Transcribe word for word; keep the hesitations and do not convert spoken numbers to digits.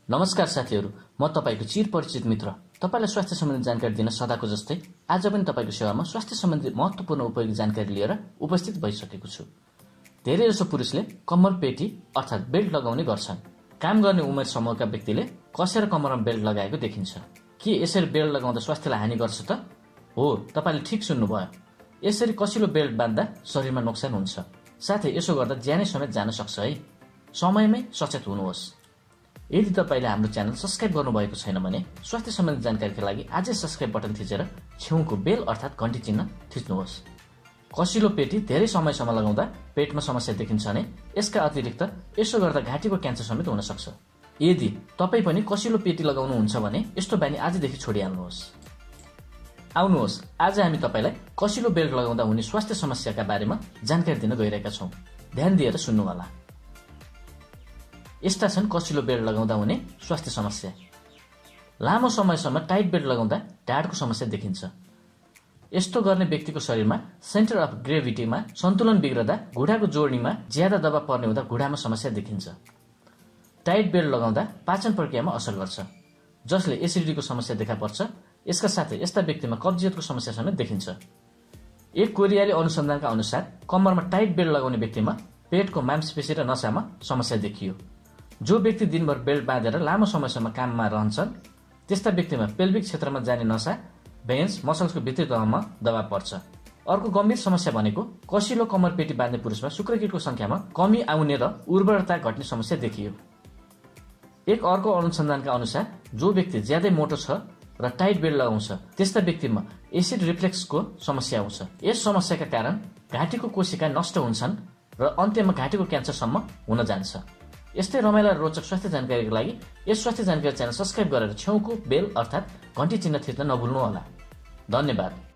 नमस्कार साथीहरू, म तपाईको चिरपरिचित मित्र। तपाईलाई स्वास्थ्य सम्बन्धी जानकारी दिन सदाको जस्तै आज पनि तपाईको सेवामा स्वास्थ्य सम्बन्धी महत्त्वपूर्ण उपयोगी जानकारी लिएर उपस्थित भइसकेको छु। धेरै जसो पुरुषले कम्मर पेटी अर्थात् बेल्ट लगाउने गर्छन्। काम गर्ने उमेर समूहका व्यक्तिले कसेर कम्मरमा बेल्ट लगाएको देखिन्छ। के यसरी बेल्ट लगाउँदा स्वास्थ्यलाई हानि गर्छ त? हो, तपाईले ठिक सुन्नुभयो। यसरी कसिलो बेल्ट बाँध्दा शरीरमा नोक्सान हुन्छ, साथै यसो गर्दा ज्यानै समेत जान सक्छ है। समयमै सचेत हुनुहोस्। यदि तपाईले हाम्रो च्यानल सब्स्क्राइब गर्नुभएको छैन भने स्वास्थ्य सम्बन्धी जानकारीका लागि आजै सब्स्क्राइब बटन थिचेर छेउको बेल अर्थात् घण्टी चिन्ह थिच्नुहोस्। कसिलो पेटी धेरै समयसम्म लगाउँदा पेटमा समस्या देखिन्छ भने यसका अतिरिक्त यसो गर्दा घाँटीको क्यान्सर समेत हुन सक्छ। यदि तपाई पनि कसिलो पेटी लगाउनुहुन्छ भने यस्तो बानी आजदेखि छोडिहाल्नुहोस्। आउनुहोस्, आज हामी तपाईलाई कसिलो बेल्ट लगाउँदा हुने स्वास्थ्य समस्याका बारेमा जानकारी दिन गइरहेका छौं। ध्यान दिएर सुन्नुहोला। यस्ता छन् कसिलो बेल्ट लगाउँदा हुने स्वास्थ्य समस्या। लामो समयसम्म टाइट बेल्ट लगाउँदा ढाडको समस्या देखिन्छ। यस्तो गर्ने व्यक्तिको शरीरमा सेन्टर अफ ग्रेभिटीमा सन्तुलन बिग्रदा घुँडाको जोड्नीमा ज्यादा दबाव पर्ने हुँदा घुँडामा समस्या देखिन्छ। टाइट बेल्ट लगाउँदा पाचन प्रक्रियामा असर गर्छ, जसले एसिडिटीको समस्या देखा पर्छ। यसका साथै यस्ता व्यक्तिमा कब्जियतको समस्या समेत देखिन्छ। एक कोरियाली अनुसन्धानका अनुसार कम्मरमा टाइट बेल्ट लगाउने व्यक्तिमा पेटको मांसपेशी र नसामा समस्या देखियो। जो व्यक्ति दिनभर बेल्ट बाँधेर लामो समयसम्म काममा रहन्छन् त्यस्ता व्यक्तिमा पेल्भिक क्षेत्रमा जाने नसा भेन्स मसल्सको भित्री तहमा दबाव पर्छ। अर्को गम्भीर समस्या भनेको कसिलो कम्मर पेटी बाँध्ने पुरुषमा शुक्रकीटको संख्यामा कमी आउने र उर्वरता घट्ने समस्या देखियो। एक अर्को अनुसन्धानका अनुसार जो व्यक्ति ज्यादै मोटो छ र टाइट बेल्ट लगाउँछ त्यस्ता व्यक्तिमा एसिड रिफ्लेक्सको समस्या आउँछ। यस समस्याका कारण घाँटीको कोशिका नष्ट हुन्छन् र अन्त्यमा घाँटीको क्यान्सरसम्म हुन जान्छ। यस्तै रमाइला रोचक स्वास्थ्य जानकारीको लागि यस स्वास्थ्य जानकारी च्यानल सब्स्क्राइब गरेर छेउको बेल अर्थात् घण्टी चिन्ह थिच्न नभुल्नुहोला। धन्यवाद।